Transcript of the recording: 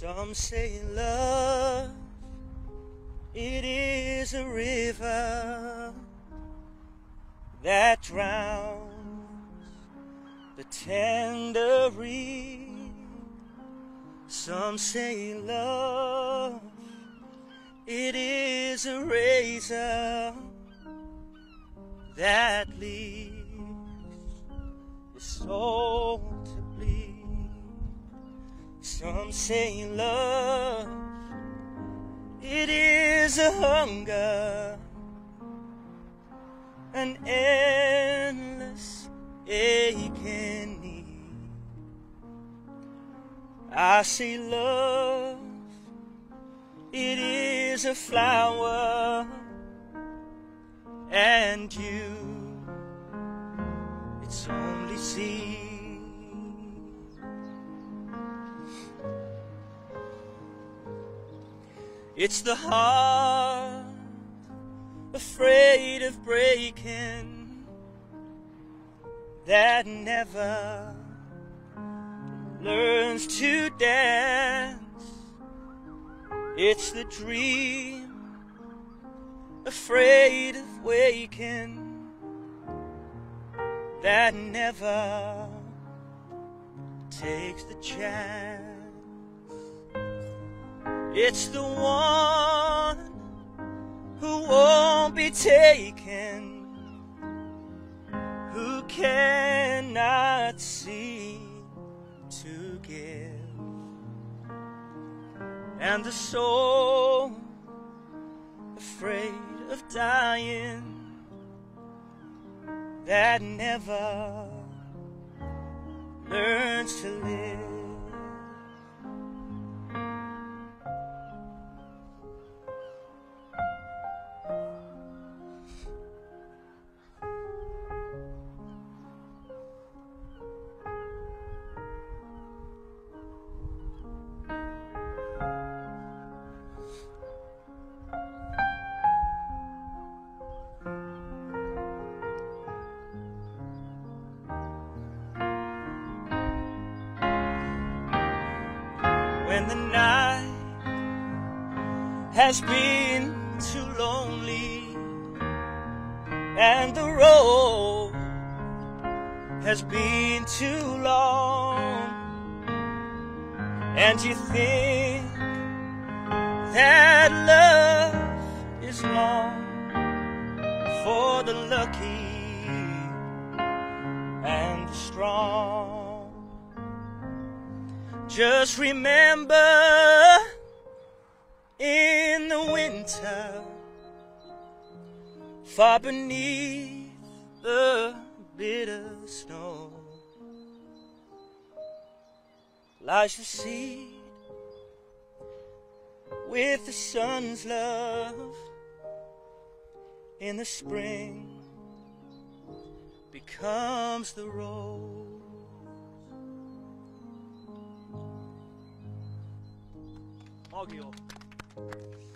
Some say love, it is a river that drowns the tender reed. Some say love, it is a razor that leaves the soul to bleed. Some say love, it is a hunger, an endless aching need. I say love, it is a flower, and you, it's only seed. It's the heart afraid of breaking that never learns to dance. It's the dream afraid of waking that never takes the chance. It's the one who won't be taken, who cannot see to give, and the soul afraid of dying that never learns to live. When the night has been too lonely and the road has been too long, and you think that love is long for the lucky and the strong, just remember, in the winter, far beneath the bitter snow, lies the seed with the sun's love. In the spring becomes the rose. Magio.